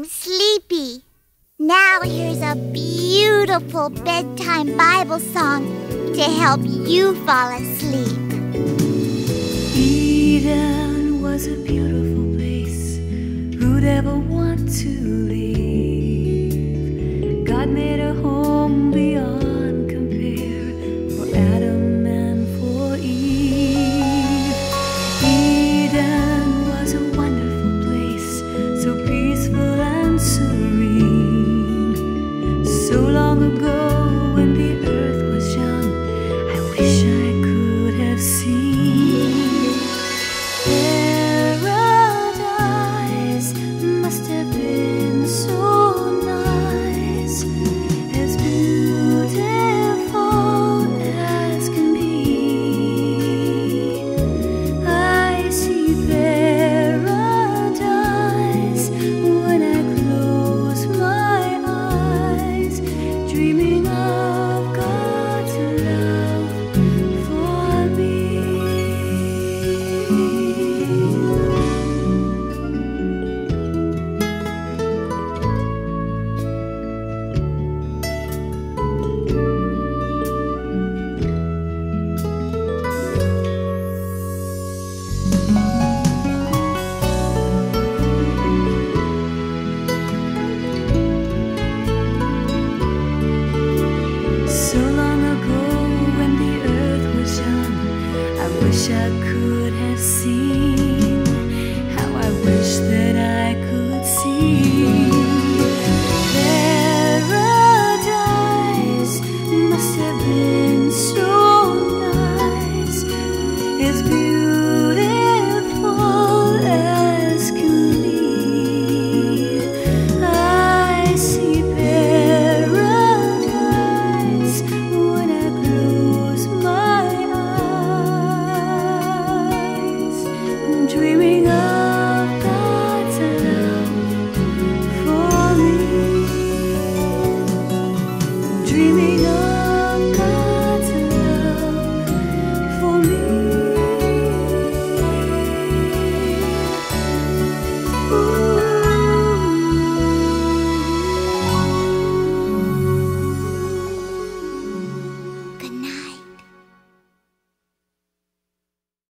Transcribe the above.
sleepy. Now here's a beautiful bedtime Bible song to help you fall asleep. Eden was a beautiful place. Who'd ever want to leave? God made a home beyond compare for Adam and for Eve. Eden was a wonderful place, so peaceful and serene. So long ago when the earth was young, I wish I could have seen. Paradise must have been so nice, as beautiful as can be. I see paradise when I close my eyes, dreaming of God's love for me. So long ago when the earth was young, I wish I could have seen. How I wish that I could see. Paradise must have been so nice, as beautiful as can be. I see paradise when I close my eyes, dreaming of God's love for me, dreaming